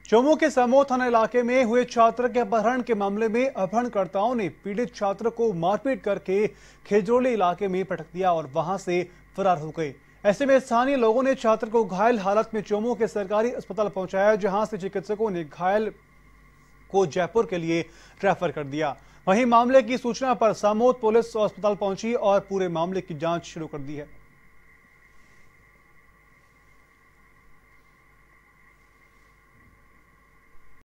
जम्मू के समो थाना इलाके में हुए छात्र के अपहरण के मामले में अपहरणकर्ताओं ने पीड़ित छात्र को मारपीट करके खेजड़ोली इलाके में पटक दिया और वहां से फरार हो गए। ऐसे में स्थानीय लोगों ने छात्र को घायल हालत में जम्मू के सरकारी अस्पताल पहुंचाया, जहां से चिकित्सकों ने घायल को जयपुर के लिए रेफर कर दिया। वहीं मामले की सूचना पर समो पुलिस अस्पताल पहुंची और पूरे मामले की जांच शुरू कर दी है।